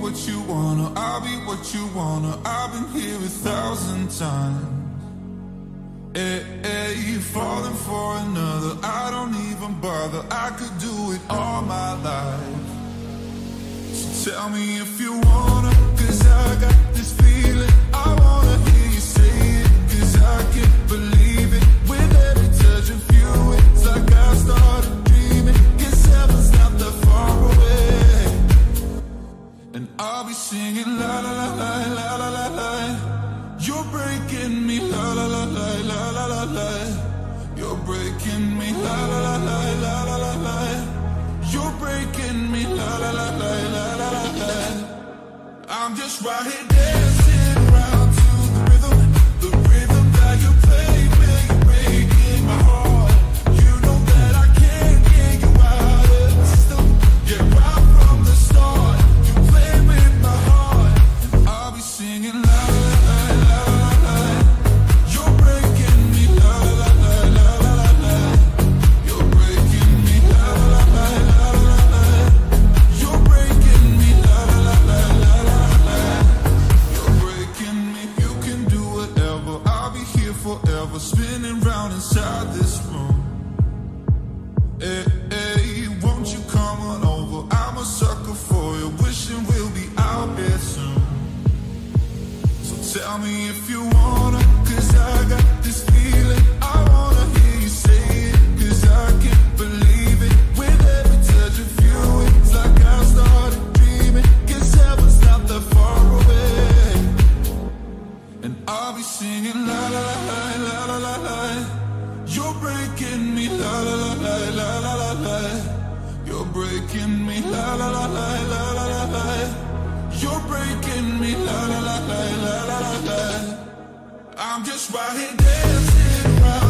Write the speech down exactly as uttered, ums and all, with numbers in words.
what you wanna, I'll be what you wanna. I've been here a thousand times. Hey, hey, you falling for another, I don't even bother. I could do it all my life. So tell me if you wanna, cause I got this feeling. I wanna hear you say it, cause I can't believe it. With every touch of you, it's like I started dreaming. Guess heaven's not that far away. And I'll be singing la la la la la la la la. You're breaking me la la la la la la la la. You're breaking me la la la la la la la la. You're breaking me la la la la la la la la. I'm just right here dancing around to the rhythm, the rhythm that you play, man. You're breaking my heart. You know that I can't get you out of the system. Yeah, right from the start, you play with my heart. And I'll be singing la la la la la la. You're breaking me la la la la la la la. You're breaking me la la la la la la. You're breaking me la la la la la la. You're breaking me. You can do whatever. I'll be here forever, spinning round inside this room. Hey, hey, won't you come on over? I'm a sucker for you, wishing we'll be out there soon. So tell me if you wanna, cause I got this feeling. I wanna hear you say it, cause I can't believe it. With every touch of you, it's like I started dreaming. Guess heaven's not that far away. And I'll be singing la la la la la la la la. You're breaking me la la la la la la la la. You're breaking me la la la la la la la la. You're breaking me la la la la la la la la. I'm just right here dancing around.